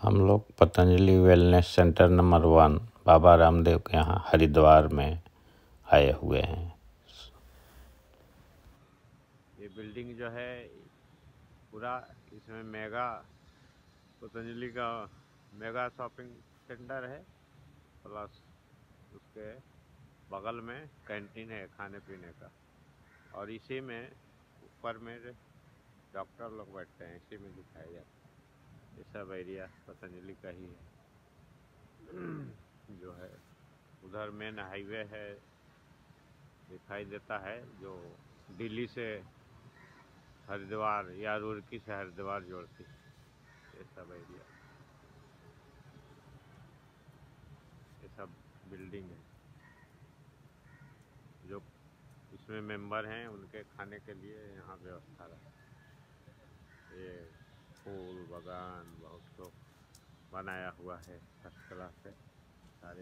हम लोग Patanjali wellness centre number 1 Baba Ramdev के यहाँ हरिद्वार में आए हुए हैं। ये बिल्डिंग जो है पूरा इसमें मेगा पतंजलि का मेगा शॉपिंग सेंटर है, प्लस उसके बगल में कैंटीन है खाने पीने का, और इसी में ऊपर में डॉक्टर लोग बैठते हैं, इसी में दिखाया जाता है। ये सब एरिया पतंजलि का ही है। जो है उधर मेन हाईवे है दिखाई देता है, जो दिल्ली से हरिद्वार या रुड़की से हरिद्वार जोड़ती है। ये सब एरिया, ये सब बिल्डिंग है। जो इसमें मेंबर हैं उनके खाने के लिए यहाँ व्यवस्था रहा। ये फूल बागान बहुत तो बनाया हुआ है, फर्स्ट क्लास है सारे।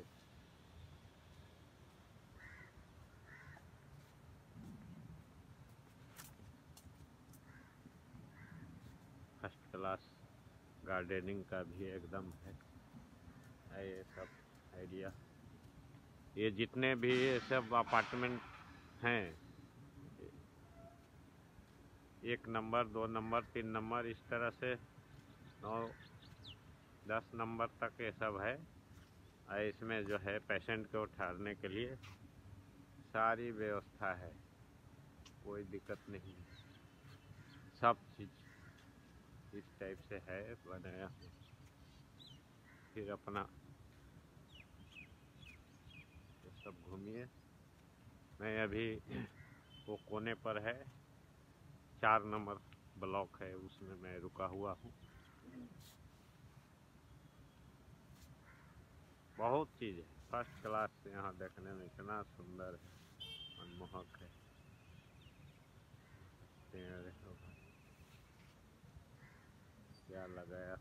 फर्स्ट क्लास गार्डनिंग का भी एकदम है ये सब एरिया। ये जितने भी ये सब अपार्टमेंट हैं, 1 नंबर 2 नंबर 3 नंबर इस तरह से 9-10 नंबर तक ये सब है। इसमें जो है पेशेंट को ठहरने के लिए सारी व्यवस्था है, कोई दिक्कत नहीं है। सब चीज़ इस टाइप से है बनाया। फिर अपना ये सब घूमिए। मैं अभी वो कोने पर है 4 नंबर ब्लॉक है, उसमें मैं रुका हुआ हूँ। बहुत चीज़ है फर्स्ट क्लास से, यहाँ देखने में इतना सुंदर है, मनमोहक है। पेड़ क्या लगाया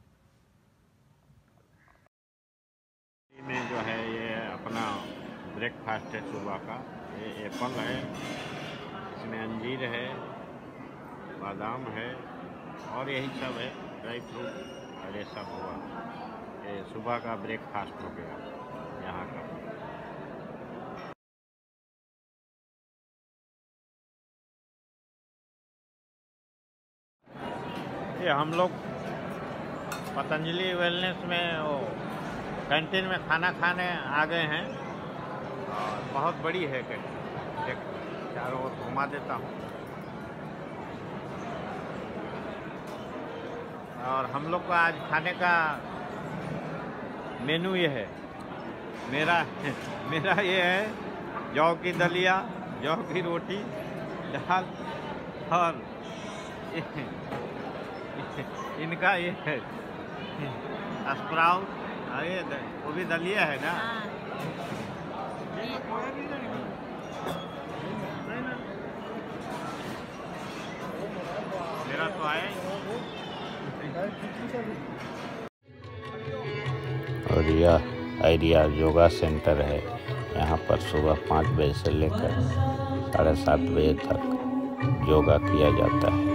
में जो है ये अपना ब्रेकफास्ट है सुबह का। ये एप्पल है, इसमें अंजीर है, बादाम है और यही सब है, ड्राई फ्रूट और ये सब हुआ। ये सुबह का ब्रेकफास्ट हो गया यहाँ का। ये हम लोग पतंजलि वेलनेस में वो कैंटीन में खाना खाने आ गए हैं, और बहुत बड़ी है कैंटीन। एक चारों ओर घुमा देता हूँ। और हम लोग का आज खाने का मेनू ये है। मेरा ये है जौ की दलिया, जौ की रोटी, दाल, और इनका ये है स्प्राउट। ये वो भी दलिया है ना। मेरा तो आया। और यह एरिया योगा सेंटर है। यहाँ पर सुबह 5 बजे से लेकर 7:30 बजे तक योगा किया जाता है।